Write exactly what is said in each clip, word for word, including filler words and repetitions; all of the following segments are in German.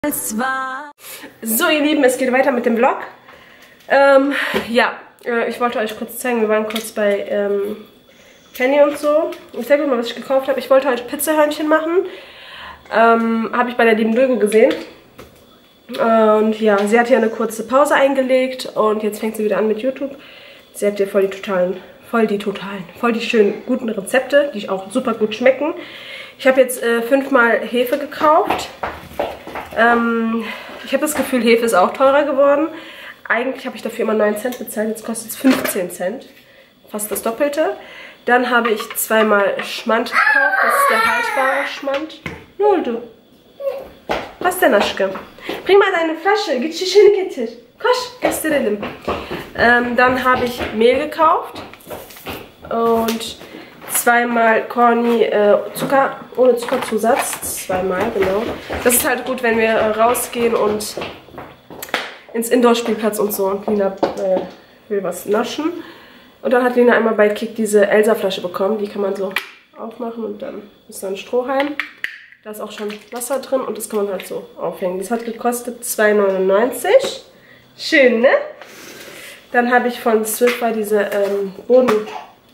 Es war. So ihr Lieben, es geht weiter mit dem Vlog. Ähm, ja, äh, ich wollte euch kurz zeigen, wir waren kurz bei ähm, Penny und so. Ich zeige euch mal, was ich gekauft habe. Ich wollte heute Pizzahörnchen machen. Ähm, habe ich bei der lieben Dulgo gesehen. Und ja, sie hat hier eine kurze Pause eingelegt und jetzt fängt sie wieder an mit YouTube. Sie hat hier voll die totalen, voll die totalen, voll die schönen guten Rezepte, die auch super gut schmecken. Ich habe jetzt äh, fünfmal Hefe gekauft. Ähm, ich habe das Gefühl, Hefe ist auch teurer geworden. Eigentlich habe ich dafür immer neun Cent bezahlt, jetzt kostet es fünfzehn Cent. Fast das Doppelte. Dann habe ich zweimal Schmand gekauft, das ist der haltbare Schmand. Null du. Was denn Aşkım? Bring mal deine Flasche, git şişeni getir. Koş, gösterelim. Ähm, dann habe ich Mehl gekauft und zweimal Corny äh, Zucker ohne Zuckerzusatz. Zweimal, genau. Das ist halt gut, wenn wir äh, rausgehen und ins Indoor-Spielplatz und so. Und Lina äh, will was naschen. Und dann hat Lina einmal bei Kick diese Elsa-Flasche bekommen. Die kann man so aufmachen und dann ist da ein Strohhalm. Da ist auch schon Wasser drin und das kann man halt so aufhängen. Das hat gekostet zwei neunundneunzig. Schön, ne? Dann habe ich von Swiffer diese ähm, Boden...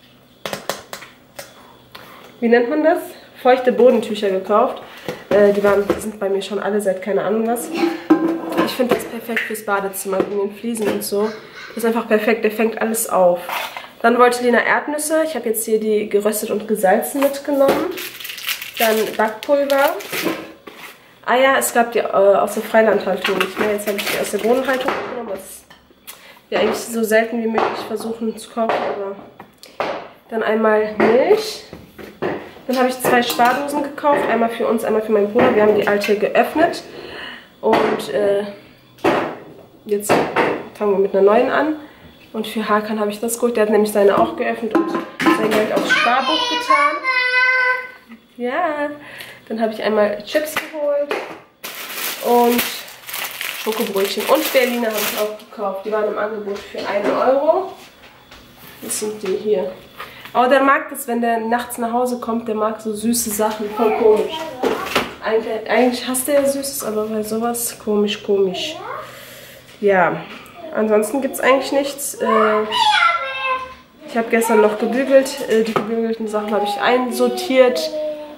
Wie nennt man das? Feuchte Bodentücher gekauft. Äh, die, waren, die sind bei mir schon alle seit keine Ahnung was. Ich finde das perfekt fürs Badezimmer, in den Fliesen und so. Das ist einfach perfekt, der fängt alles auf. Dann wollte Lina Erdnüsse. Ich habe jetzt hier die geröstet und gesalzen mitgenommen. Dann Backpulver. Eier, es gab die äh, aus der Freilandhaltung nicht mehr. Jetzt habe ich die aus der Bodenhaltung mitgenommen. Was wir eigentlich so selten wie möglich versuchen zu kaufen. Aber dann einmal Milch. Dann habe ich zwei Spardosen gekauft, einmal für uns, einmal für meinen Bruder. Wir haben die alte geöffnet und äh, jetzt fangen wir mit einer neuen an. Und für Hakan habe ich das geholt, der hat nämlich seine auch geöffnet und sein Geld aufs Sparbuch getan. Ja, dann habe ich einmal Chips geholt und Schokobrötchen und Berliner habe ich auch gekauft. Die waren im Angebot für einen Euro. Das sind die hier. Aber der mag das, wenn der nachts nach Hause kommt, der mag so süße Sachen, voll komisch. Eigentlich, eigentlich hasst er ja Süßes, aber bei sowas komisch, komisch. Ja, ansonsten gibt es eigentlich nichts. Ich habe gestern noch gebügelt, die gebügelten Sachen habe ich einsortiert.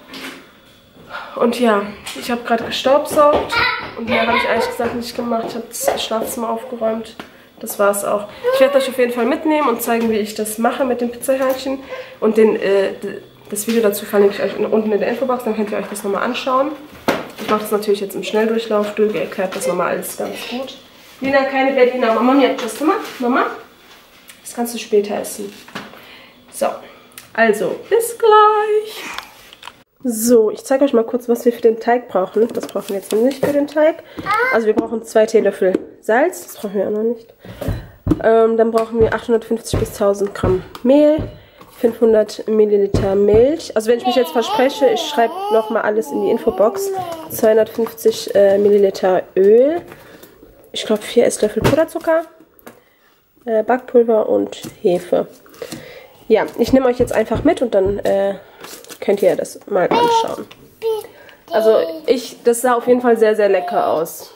Und ja, ich habe gerade gestaubsaugt und mehr habe ich eigentlich gesagt nicht gemacht. Ich habe das Schlafzimmer aufgeräumt. Das war es auch. Ich werde euch auf jeden Fall mitnehmen und zeigen, wie ich das mache mit den Pizzahörnchen. Und den, äh, das Video dazu verlinke ich euch unten in der Infobox, dann könnt ihr euch das nochmal anschauen. Ich mache das natürlich jetzt im Schnelldurchlauf. Dulgo erklärt das nochmal alles ganz gut. Lina, keine Berliner. Mama, mir hat das gemacht. Mama, das kannst du später essen. So, also, bis gleich. So, ich zeige euch mal kurz, was wir für den Teig brauchen. Das brauchen wir jetzt nicht für den Teig. Also wir brauchen zwei Teelöffel Salz, das brauchen wir auch noch nicht. Ähm, dann brauchen wir achthundertfünfzig bis tausend Gramm Mehl, fünfhundert Milliliter Milch. Also wenn ich mich jetzt verspreche, ich schreibe nochmal alles in die Infobox. zweihundertfünfzig äh, Milliliter Öl, ich glaube vier Esslöffel Puderzucker, äh, Backpulver und Hefe. Ja, ich nehme euch jetzt einfach mit und dann äh, könnt ihr das mal anschauen. Also ich, das sah auf jeden Fall sehr, sehr lecker aus.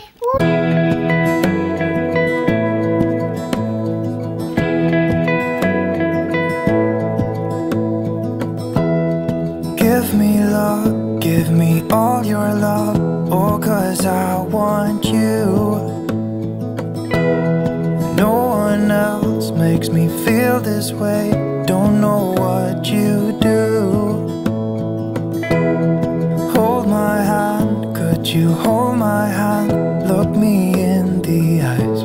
Give me love, give me all your love, oh, 'cause I want you. No one else makes me feel this way, don't know what you do. Hold my hand, could you hold my hand, look me in the eyes.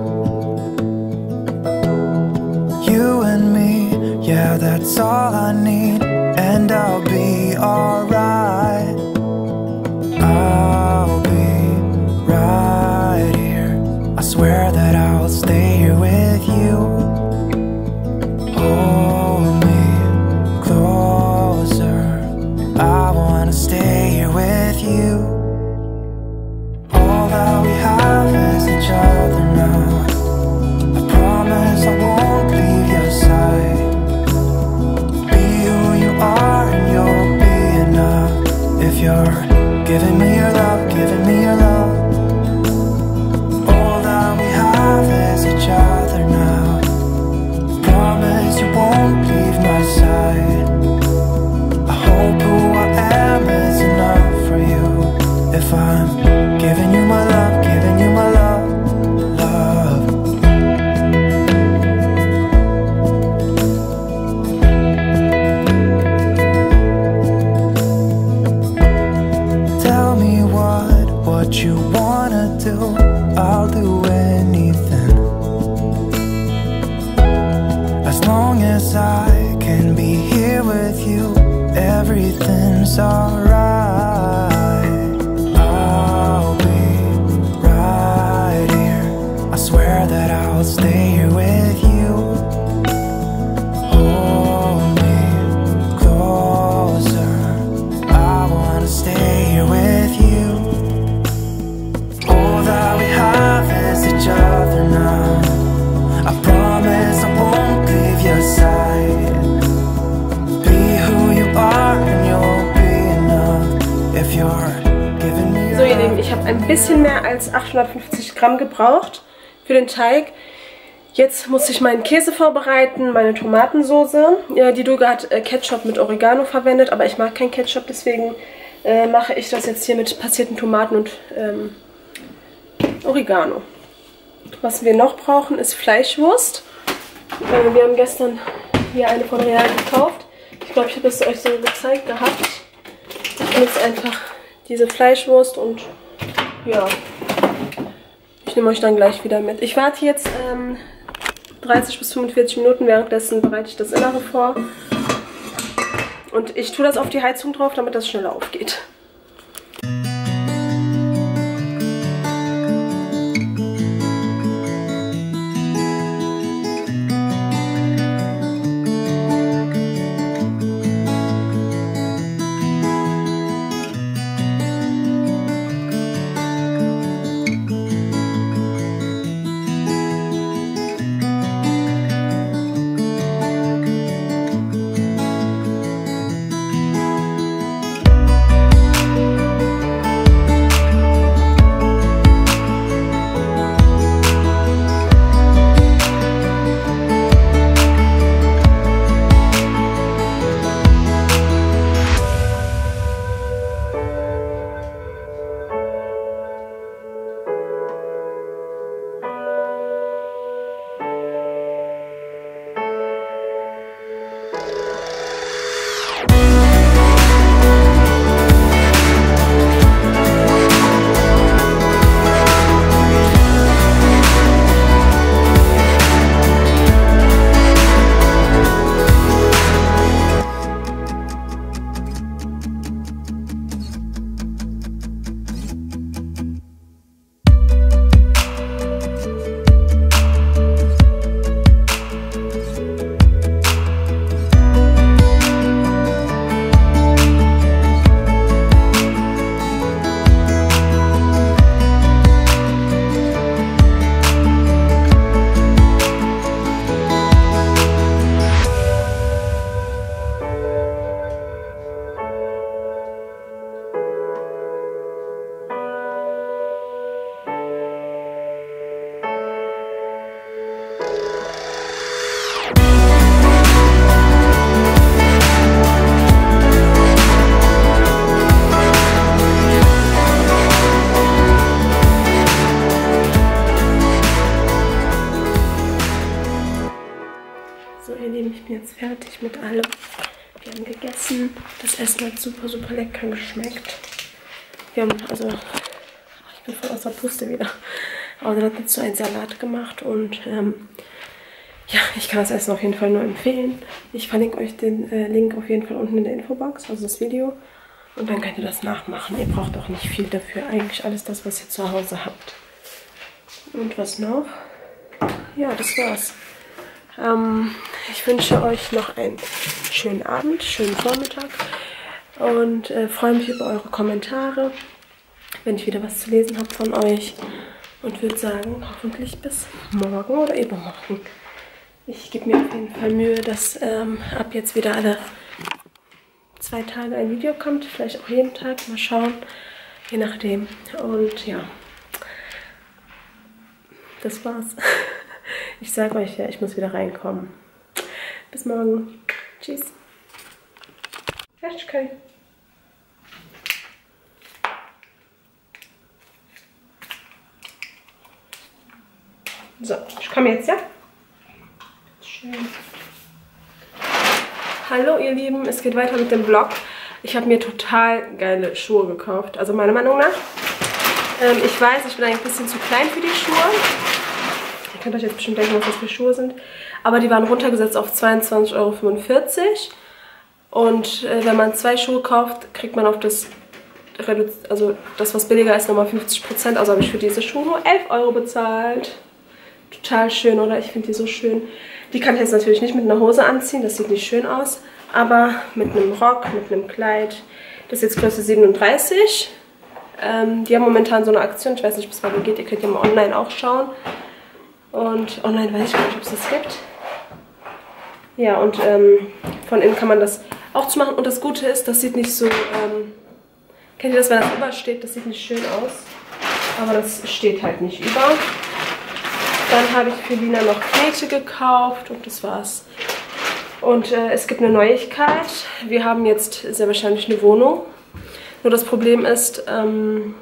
You and me, yeah, that's all I need, and I'll be alright. I'll be right here, I swear that I'll stay here with you. Hold me closer, I wanna stay here with you. All that we have is each other now. I promise I won't leave your side. Be who you are and you'll be enough. If you're giving me your love, giving me your love, giving you my love, giving you my love, love. Tell me what, what you wanna do, I'll do anything. As long as I can be here with you, everything's alright. I'll be right here, I swear that I'll stay here with you. Hold me closer, I wanna stay here with you. All that we have is each other now. I promise I won't leave your side. Be who you are and you'll be enough if you're giving me. So ihr Lieben, ich habe ein bisschen mehr als achthundertfünfzig Gramm gebraucht für den Teig. Jetzt muss ich meinen Käse vorbereiten, meine Tomatensoße. Die Duga hat Ketchup mit Oregano verwendet, aber ich mag kein Ketchup, deswegen äh, mache ich das jetzt hier mit passierten Tomaten und ähm, Oregano. Was wir noch brauchen, ist Fleischwurst. Äh, wir haben gestern hier eine von Real gekauft. Ich glaube, ich habe es euch so gezeigt gehabt. Ich nehme jetzt einfach diese Fleischwurst und ja, ich nehme euch dann gleich wieder mit. Ich warte jetzt ähm, dreißig bis fünfundvierzig Minuten, währenddessen bereite ich das Innere vor. Und ich tue das auf die Heizung drauf, damit das schneller aufgeht. Ich bin jetzt fertig mit allem. Wir haben gegessen. Das Essen hat super, super lecker geschmeckt. Wir haben, also, ich bin voll aus der Puste wieder. Aber dann hat dazu einen Salat gemacht und ähm, ja, ich kann das Essen auf jeden Fall nur empfehlen. Ich verlinke euch den äh, Link auf jeden Fall unten in der Infobox, also das Video. Und dann könnt ihr das nachmachen. Ihr braucht auch nicht viel dafür. Eigentlich alles das, was ihr zu Hause habt. Und was noch? Ja, das war's. Ähm, ich wünsche euch noch einen schönen Abend, schönen Vormittag und äh, freue mich über eure Kommentare, wenn ich wieder was zu lesen habe von euch und würde sagen, hoffentlich bis morgen oder übermorgen. Ich gebe mir auf jeden Fall Mühe, dass ähm, ab jetzt wieder alle zwei Tage ein Video kommt, vielleicht auch jeden Tag, mal schauen, je nachdem. Und ja, das war's. Ich sage euch ja, ich muss wieder reinkommen. Bis morgen. Tschüss. Fertig. So, ich komme jetzt, ja? Schön. Hallo ihr Lieben, es geht weiter mit dem Vlog. Ich habe mir total geile Schuhe gekauft, also meiner Meinung nach. Ähm, ich weiß, ich bin eigentlich ein bisschen zu klein für die Schuhe. Ihr könnt euch jetzt bestimmt denken, was das für Schuhe sind. Aber die waren runtergesetzt auf zweiundzwanzig Euro fünfundvierzig. Und äh, wenn man zwei Schuhe kauft, kriegt man auf das, also das, was billiger ist, nochmal fünfzig Prozent. Also habe ich für diese Schuhe nur elf Euro bezahlt. Total schön, oder? Ich finde die so schön. Die kann ich jetzt natürlich nicht mit einer Hose anziehen, das sieht nicht schön aus. Aber mit einem Rock, mit einem Kleid. Das ist jetzt Größe siebenunddreißig. Ähm, die haben momentan so eine Aktion, ich weiß nicht, bis wann die geht. Ihr könnt ja mal online auch schauen. Und online weiß ich gar nicht, ob es das gibt. Ja, und ähm, von innen kann man das auch zu machen. Und das Gute ist, das sieht nicht so... Ähm, kennt ihr das, wenn das übersteht? Das sieht nicht schön aus. Aber das steht halt nicht über. Dann habe ich für Lina noch Knete gekauft und das war's. Und äh, es gibt eine Neuigkeit. Wir haben jetzt sehr wahrscheinlich eine Wohnung. Nur das Problem ist, ähm,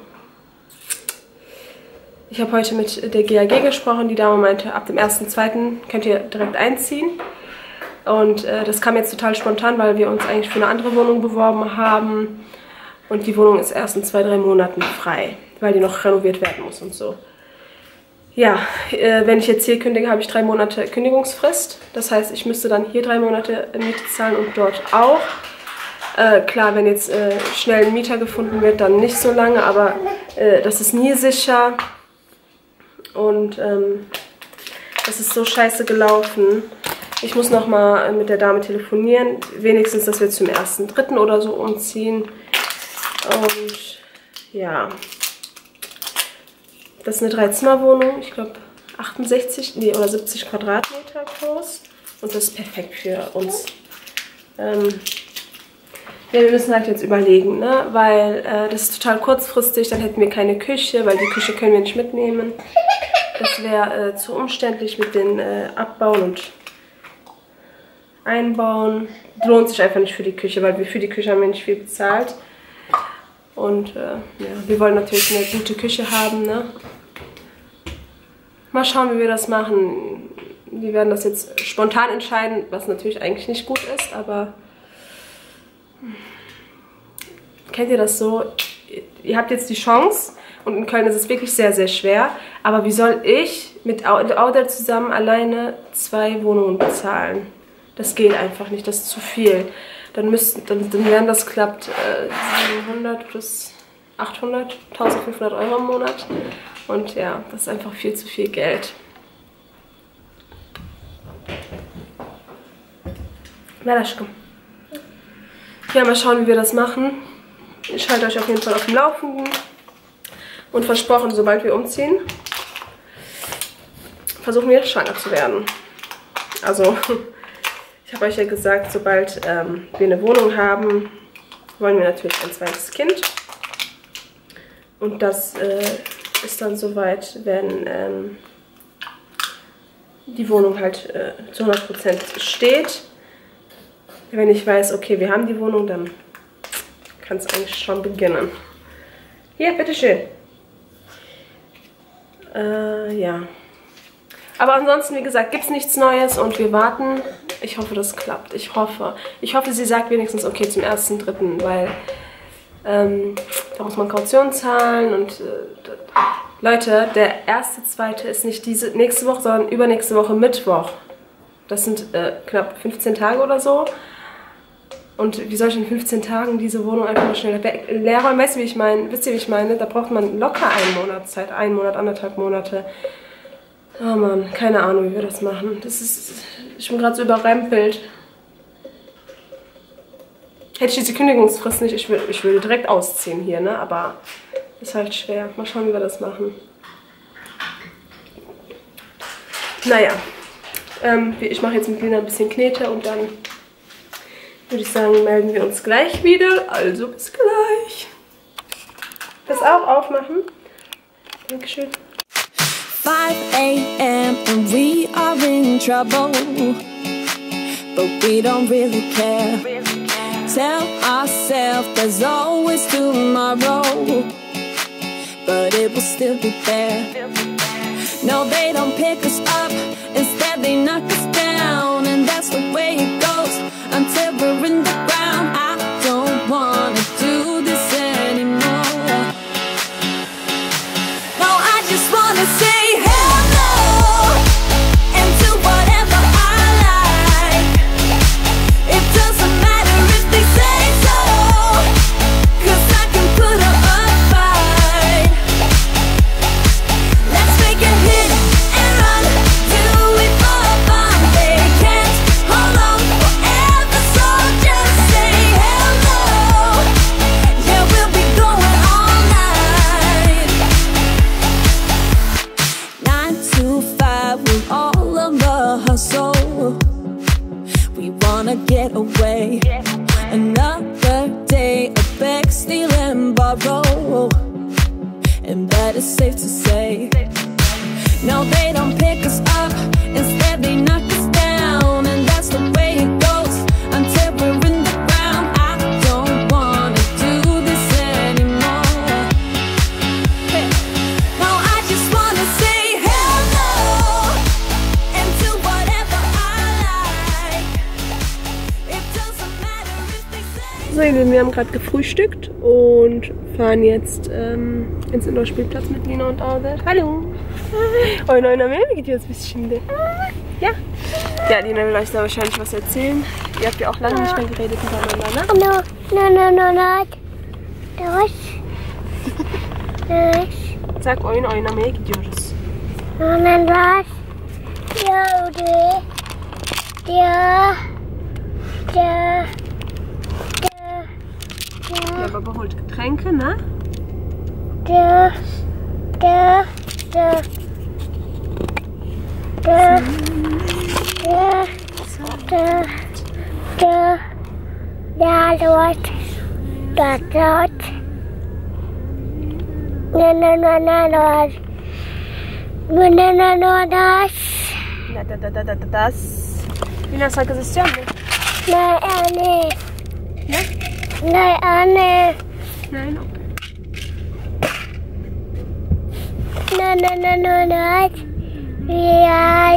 ich habe heute mit der G A G gesprochen. Die Dame meinte, ab dem ersten zweiten könnt ihr direkt einziehen. Und äh, das kam jetzt total spontan, weil wir uns eigentlich für eine andere Wohnung beworben haben. Und die Wohnung ist erst in zwei, drei Monaten frei, weil die noch renoviert werden muss und so. Ja, äh, wenn ich jetzt hier kündige, habe ich drei Monate Kündigungsfrist. Das heißt, ich müsste dann hier drei Monate Miete zahlen und dort auch. Äh, klar, wenn jetzt äh, schnell ein Mieter gefunden wird, dann nicht so lange, aber äh, das ist nie sicher. Und ähm, das ist so scheiße gelaufen. Ich muss nochmal mit der Dame telefonieren. Wenigstens, dass wir zum ersten dritten oder so umziehen. Und ja... Das ist eine Dreizimmerwohnung, ich glaube achtundsechzig nee, oder siebzig Quadratmeter groß. Und das ist perfekt für uns. Ähm ja, wir müssen halt jetzt überlegen, ne? Weil äh, das ist total kurzfristig, dann hätten wir keine Küche, weil die Küche können wir nicht mitnehmen. Das wäre äh, zu umständlich mit den äh, Abbauen und Einbauen. Lohnt sich einfach nicht für die Küche, weil wir für die Küche haben wir nicht viel bezahlt. Und äh, ja, wir wollen natürlich eine gute Küche haben, ne? Mal schauen, wie wir das machen. Wir werden das jetzt spontan entscheiden, was natürlich eigentlich nicht gut ist, aber... Kennt ihr das so? Ihr habt jetzt die Chance und in Köln ist es wirklich sehr, sehr schwer. Aber wie soll ich mit Audel zusammen alleine zwei Wohnungen bezahlen? Das geht einfach nicht, das ist zu viel. Dann müssten, dann, dann wären das klappt äh, siebenhundert plus achthundert, eintausendfünfhundert Euro im Monat. Und ja, das ist einfach viel zu viel Geld. Melaschko. Ja, mal schauen, wie wir das machen. Ich halte euch auf jeden Fall auf dem Laufenden. Und versprochen, sobald wir umziehen, versuchen wir schwanger zu werden. Also... Ich habe euch ja gesagt, sobald ähm, wir eine Wohnung haben, wollen wir natürlich ein zweites Kind. Und das äh, ist dann soweit, wenn ähm, die Wohnung halt äh, zu hundert Prozent steht. Wenn ich weiß, okay, wir haben die Wohnung, dann kann es eigentlich schon beginnen. Hier, bitteschön. Äh, ja. Aber ansonsten, wie gesagt, gibt es nichts Neues und wir warten. Ich hoffe, das klappt. Ich hoffe. Ich hoffe, sie sagt wenigstens okay zum ersten dritten, weil ähm, da muss man Kaution zahlen und äh, Leute, der erste zweite ist nicht diese nächste Woche, sondern übernächste Woche Mittwoch. Das sind äh, knapp fünfzehn Tage oder so. Und wie soll ich in fünfzehn Tagen diese Wohnung einfach mal schnell leer räumen? Weißt du, wie ich meine? Wisst ihr, wie ich meine? Da braucht man locker einen Monat Zeit, einen Monat, anderthalb Monate. Oh Mann, keine Ahnung, wie wir das machen. Das ist, ich bin gerade so überrempelt. Hätte ich diese Kündigungsfrist nicht, ich würde, ich würde direkt ausziehen hier, ne? Aber ist halt schwer. Mal schauen, wie wir das machen. Naja, ähm, ich mache jetzt mit Lina ein bisschen Knete und dann würde ich sagen, melden wir uns gleich wieder. Also bis gleich. Das auch aufmachen. Dankeschön. five a m and we are in trouble, but we don't really care. Tell ourselves there's always tomorrow, but it will still be there. No, they don't pick us up, instead they knock us down. And that's the way it goes until we're in the ground. I don't wanna do this anymore. No, I just wanna say hello and do whatever I like. It doesn't matter if they say so, 'cause I can put up a fight. Let's make a hit and run, do it for fun. They can't hold on forever, so just say hello. Yeah, we'll be going all night. Nine to five, we're all on the hustle. We wanna get away. Another day of beg, steal and borrow, and that is safe to say. No, they don't pick us up, instead they knock us down. And that's the way it goes until we're in the ground. I don't wanna do this anymore. Hey. No, I just wanna say hello and do whatever I like. It doesn't matter if they say. So, ihr Lieben, wir haben gerade gefrühstückt und fahren jetzt ähm, ins Indoor-Spielplatz mit Lina und Albert. Hallo! Oh nein, nein, wie geht jetzt ein bisschen? Ja? Ja, Lina will euch da wahrscheinlich was erzählen. Ihr habt ja auch lange nicht mehr geredet miteinander, ne? No, no, no, no, no. Das. Das. Sag oyun oynamaya gidiyoruz. Ondan das. Yavru. Ya. Ya. Ya. Ja, Baba holt Getränke, ne? Ya. Ya. Ya. Ya. Ja, da, da, da, dort, dort, dort. Na, na, na, na, dort. Na, na, na, na, das. Da, da, da, da, da, das. Lina, sakız istiyor musun? Nein, Anne. Ne? Nein, Anne. Nein. Na, na, na, na, das. Ja.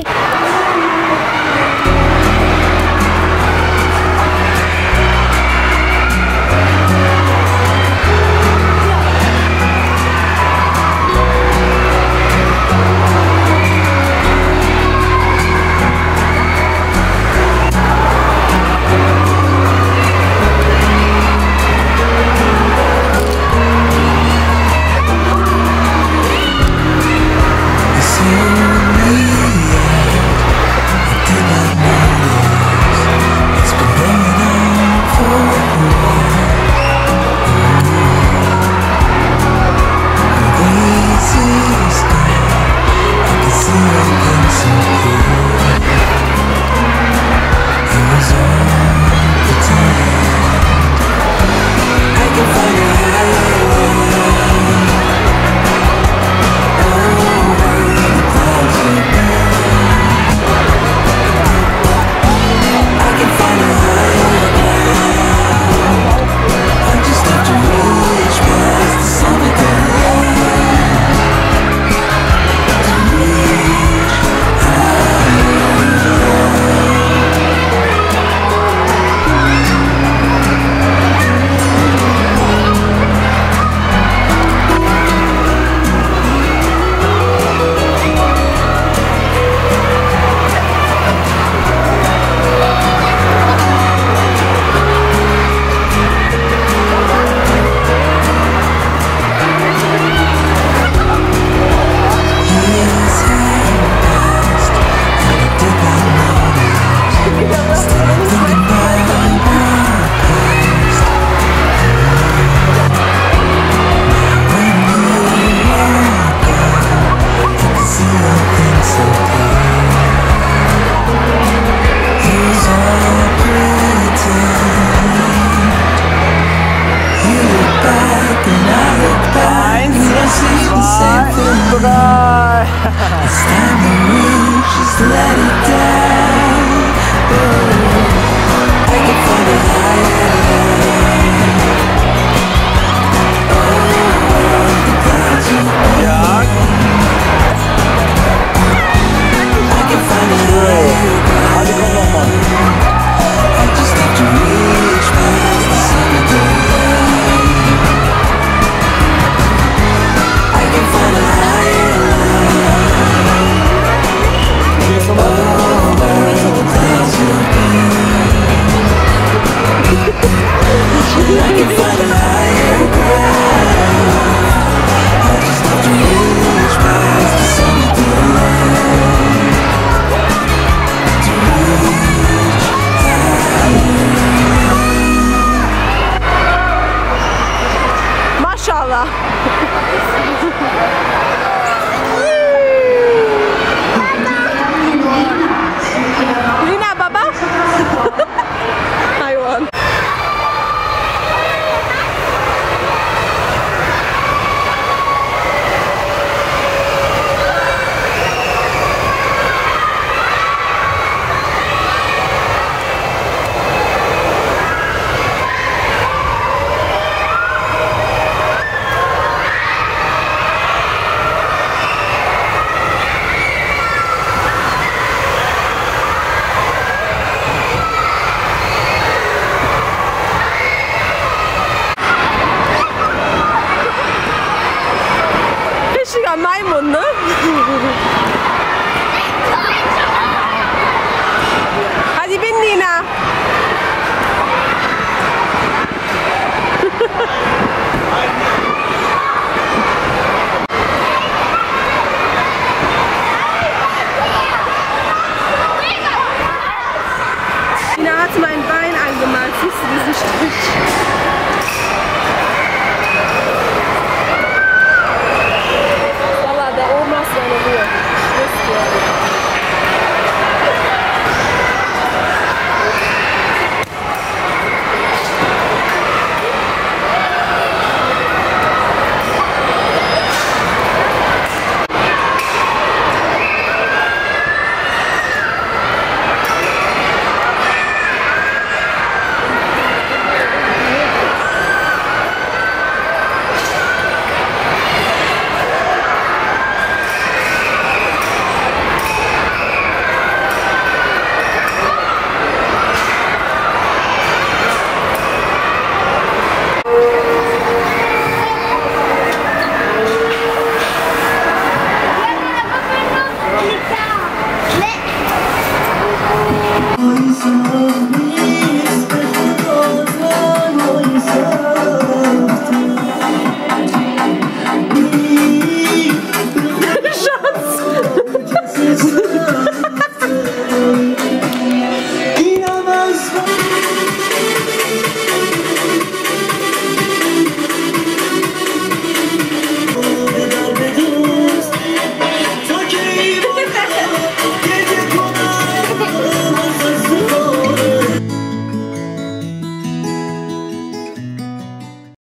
Stunde. Hadi bin Nina.